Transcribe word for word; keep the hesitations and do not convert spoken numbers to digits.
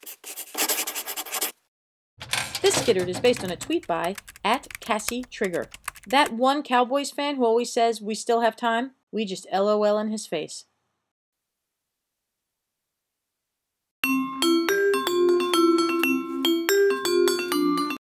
This Skittered is based on a tweet by at Cassie Trigger. That one Cowboys fan who always says we still have time, we just LOL in his face.